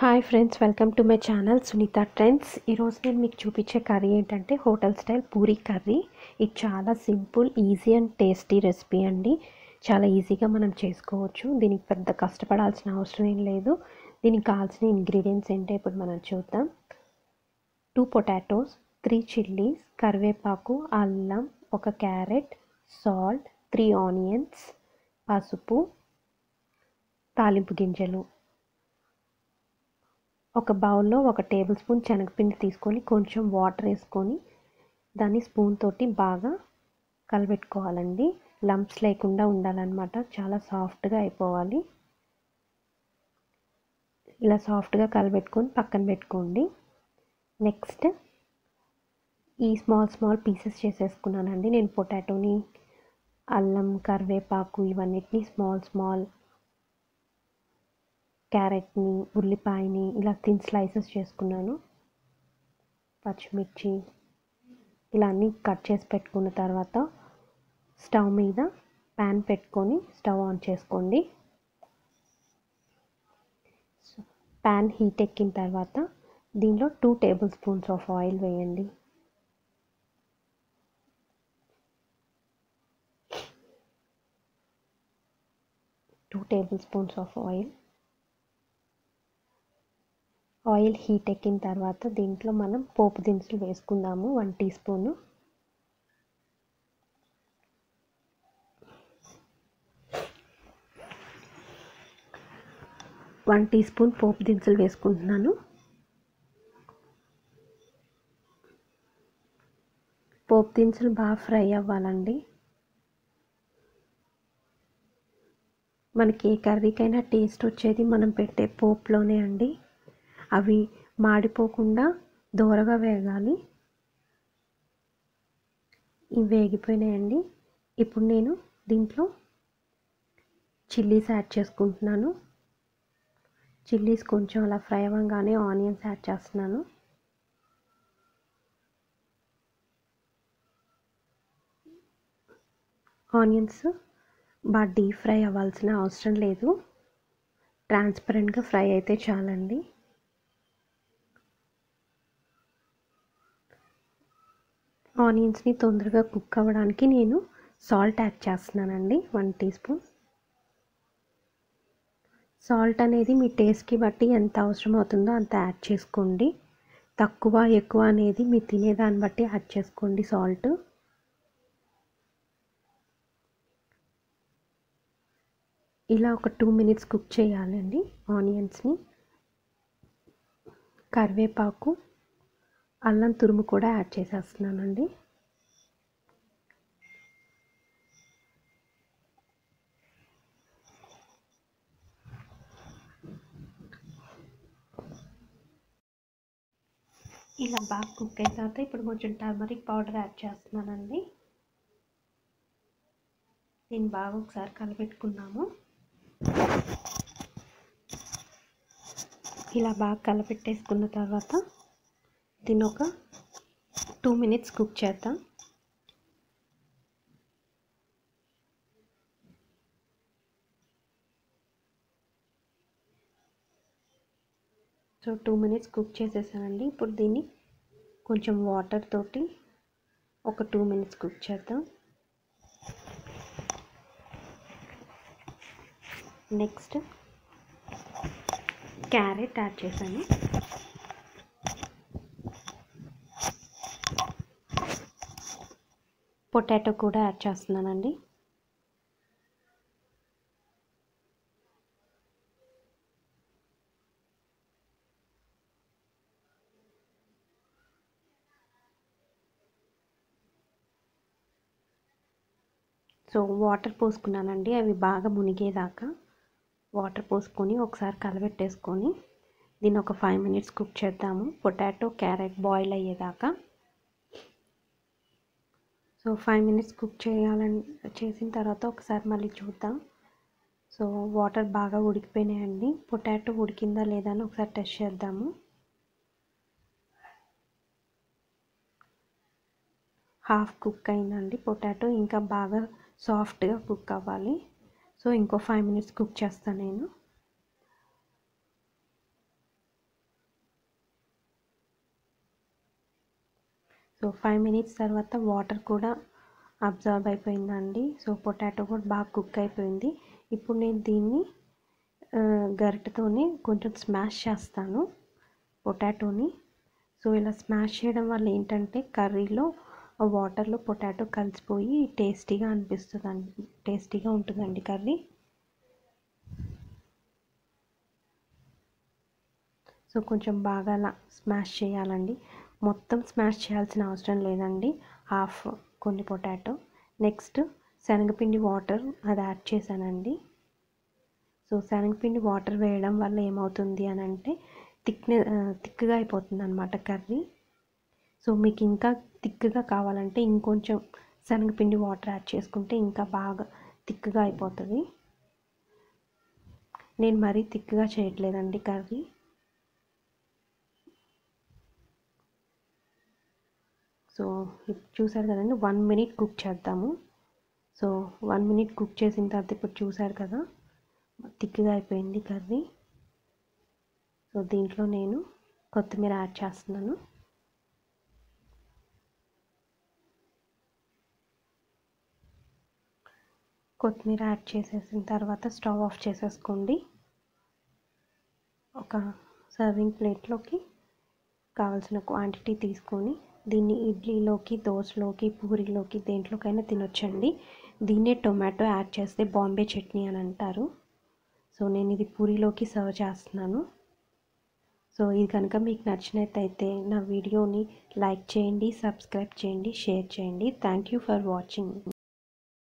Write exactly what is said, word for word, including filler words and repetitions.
Hi friends, welcome to my channel Sunitha Trends. ఈరోజు నేను మీకు చూపించే కర్రీ ఏంటంటే హోటల్ స్టైల్ పూరీ కర్రీ. ఇది చాలా simple, easy and tasty recipe అండి. చాలా ఈజీగా మనం చేసుకోవచ్చు. దీనికి పెద్ద కష్టపడాల్సిన అవసరం ఏం లేదు. దీనికి కావాల్సిన ఇంగ్రీడియంట్స్ ఏంటో ఇప్పుడు మనం చూద్దాం. టూ పొటాటోస్, త్రీ చిల్లీస్, కరివేపాకు, అల్లం, ఒక క్యారెట్, సాల్ట్, త్రీ ఆనియన్స్, పసుపు, తాలింపు గింజలు. ఒక బౌల్లో ఒక టేబుల్ స్పూన్ శనగపిండి తీసుకొని కొంచెం వాటర్ వేసుకొని దాన్ని స్పూన్ తోటి బాగా కలబెట్టుకోవాలండి. లంప్స్ లేకుండా ఉండాలన్నమాట. చాలా సాఫ్ట్గా అయిపోవాలి. ఇలా సాఫ్ట్గా కలబెట్టుకొని పక్కన పెట్టుకోండి. నెక్స్ట్ ఈ స్మాల్ స్మాల్ పీసెస్ చేసేసుకున్నానండి నేను. పొటాటోని, అల్లం, కరివేపాకు ఇవన్నిటిని స్మాల్ స్మాల్, క్యారెట్ని, ఉల్లిపాయని ఇలా థిన్ స్లైసెస్ చేసుకున్నాను. పచ్చిమిర్చి ఇలా అన్నీ కట్ చేసి పెట్టుకున్న తర్వాత స్టవ్ మీద ప్యాన్ పెట్టుకొని స్టవ్ ఆన్ చేసుకోండి. ప్యాన్ హీట్ ఎక్కిన తర్వాత దీనిలో two tablespoons of oil వేయండి. Two tablespoons of oil oil heat ఎక్కిన తర్వాత దీంట్లో మనం పోపు దినుసులు వేసుకుందాము. One teaspoon tea స్పూన్ పోపు దినుసులు వేసుకుంటున్నాను. పోపు దినుసులు బాగా ఫ్రై అవ్వాలండి. మనకి ఏ కర్రీకైనా టేస్ట్ వచ్చేది మనం పెట్టే పోపులోనే అండి. అవి మాడిపోకుండా దోరగా వేగాలి. ఇవి వేగిపోయినాయండి. ఇప్పుడు నేను దీంట్లో చిల్లీస్ యాడ్ చేసుకుంటున్నాను. చిల్లీస్ కొంచెం అలా ఫ్రై అవ్వగానే ఆనియన్స్ యాడ్ చేస్తున్నాను. ఆనియన్స్ బాగా డీప్ ఫ్రై అవ్వాల్సిన అవసరం లేదు. ట్రాన్స్పరెంట్గా ఫ్రై అయితే చాలండి. ఆనియన్స్ని తొందరగా కుక్ అవ్వడానికి నేను సాల్ట్ యాడ్ చేస్తున్నానండి. వన్ టీ స్పూన్ సాల్ట్ అనేది మీ టేస్ట్కి బట్టి ఎంత అవసరం అవుతుందో అంత యాడ్ చేసుకోండి. తక్కువ ఎక్కువ అనేది మీరు తినేదాన్ని బట్టి యాడ్ చేసుకోండి సాల్ట్. ఇలా ఒక టూ మినిట్స్ కుక్ చేయాలండి ఆనియన్స్ని. కరివేపాకు, అల్లం తురుము కూడా యాడ్ చేసేస్తున్నానండి. ఇలా బాగా కుక్ అయిన తర్వాత ఇప్పుడు కొంచెం టర్మరిక్ పౌడర్ యాడ్ చేస్తున్నానండి. దీన్ని బాగా ఒకసారి కలపెట్టుకున్నాము. ఇలా బాగా కలపెట్టేసుకున్న తర్వాత దీన్ని ఒక టూ మినిట్స్ కుక్ చేద్దాం. సో టూ మినిట్స్ కుక్ చేసేసానండి. ఇప్పుడు దీన్ని కొంచెం వాటర్ తోటి ఒక టూ మినిట్స్ కుక్ చేద్దాం. నెక్స్ట్ క్యారెట్ యాడ్ చేశాను. పొటాటో కూడా యాడ్ చేస్తున్నానండి. సో వాటర్ పోసుకున్నానండి. అవి బాగా మునిగేదాకా వాటర్ పోసుకొని ఒకసారి కలబెట్టేసుకొని దీన్ని ఒక ఫైవ్ మినిట్స్ కుక్ చేద్దాము. పొటాటో, క్యారెట్ బాయిల్ అయ్యేదాకా. సో ఫైవ్ మినిట్స్ కుక్ చేయాలని చేసిన తర్వాత ఒకసారి మళ్ళీ చూద్దాం. సో వాటర్ బాగా ఉడికిపోయినాయండి. పొటాటో ఉడికిందా లేదా అని ఒకసారి టెస్ట్ చేద్దాము. హాఫ్ కుక్ అయిందండి పొటాటో. ఇంకా బాగా సాఫ్ట్గా కుక్ అవ్వాలి. సో ఇంకో ఫైవ్ మినిట్స్ కుక్ చేస్తాను నేను. సో ఫైవ్ మినిట్స్ తర్వాత వాటర్ కూడా అబ్జర్వ్ అయిపోయిందండి. సో పొటాటో కూడా బాగా కుక్ అయిపోయింది. ఇప్పుడు నేను దీన్ని గరిటెతోని కొంచెం స్మాష్ చేస్తాను పొటాటోని. సో ఇలా స్మాష్ చేయడం వల్ల ఏంటంటే కర్రీలో వాటర్లో పొటాటో కలిసిపోయి టేస్టీగా అనిపిస్తుందండి, టేస్టీగా ఉంటుందండి కర్రీ. సో కొంచెం బాగా అలా స్మాష్ చేయాలండి. మొత్తం స్మాష్ చేయాల్సిన అవసరం లేదండి, హాఫ్ కొన్ని పొటాటో. నెక్స్ట్ శనగపిండి వాటర్ అది యాడ్ చేశానండి. సో శనగపిండి వాటర్ వేయడం వల్ల ఏమవుతుంది అని అంటే థిక్నె థిక్గా అయిపోతుంది అనమాట కర్రీ. సో మీకు ఇంకా థిక్గా కావాలంటే ఇంకొంచెం శనగపిండి వాటర్ యాడ్ చేసుకుంటే ఇంకా బాగా థిక్గా అయిపోతుంది. నేను మరీ థిక్గా చేయట్లేదండి కర్రీ. సో చూసారు కదండి, వన్ మినిట్ కుక్ చేద్దాము. సో వన్ మినిట్ కుక్ చేసిన తర్వాత ఇప్పుడు చూసారు కదా థిక్గా అయిపోయింది కర్రీ. సో దీంట్లో నేను కొత్తిమీర యాడ్ చేస్తున్నాను. కొత్తిమీర యాడ్ చేసేసిన తర్వాత స్టవ్ ఆఫ్ చేసేసుకోండి. ఒక సర్వింగ్ ప్లేట్లోకి కావాల్సిన క్వాంటిటీ తీసుకొని దీన్ని ఇడ్లీలోకి, దోశలోకి, పూరీలోకి దేంట్లోకైనా తినొచ్చండి. దీన్నే టొమాటో యాడ్ చేస్తే బాంబే చట్నీ అని అంటారు. సో నేను ఇది పూరీలోకి సర్వ్ చేస్తున్నాను. సో ఇది కనుక మీకు నచ్చినట్టయితే నా వీడియోని లైక్ చేయండి, సబ్స్క్రైబ్ చేయండి, షేర్ చేయండి. Thank you for watching.